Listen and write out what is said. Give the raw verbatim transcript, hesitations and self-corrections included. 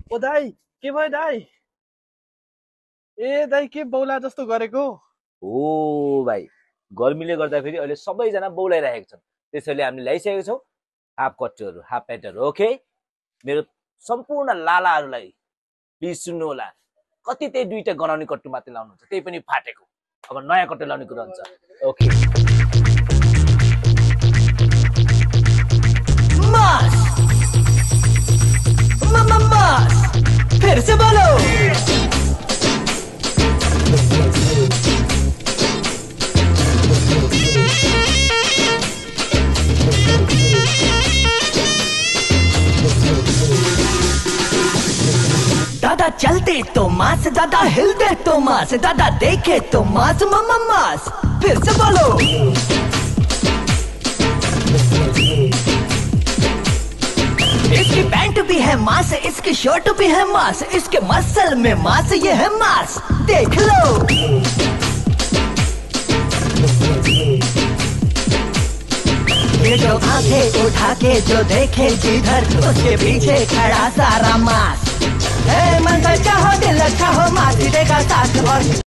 ओ दाई, के भयो दाई? ए दाई, के बौला जस्तो गरेको? ओ भाइ, गर्मीले गर्दाखेरि अहिले सबैजना बौलाइरहेका छन्। त्यसैले हामीले ल्याइसकेका छौँ हाफ कटहरू, हाफ प्यान्टहरू। ओके, मेरो सम्पूर्ण लालाहरूलाई प्लिज सुन्नु होला। कति त्यही दुईटा गनाउने कट्टु मात्रै लाउनुहुन्छ, त्यही पनि फाटेको। अब नयाँ कट्टु लाउने कुरा हुन्छ। ओके, मास मम्मा मास फिर से बोलो। दादा चलते तो मास, दादा हिलते तो मास, दादा देखे तो मास मम्मा मास फिर से बोलो। इसकी पैंट भी है मास, इसकी शर्ट भी है मास, इसके मसल में मास, ये है मास, देख लो। ये जो आंखें उठा के जो देखे जिधर, उसके पीछे खड़ा सारा मास। मन चाहो दिल चाहो मास देगा साथ और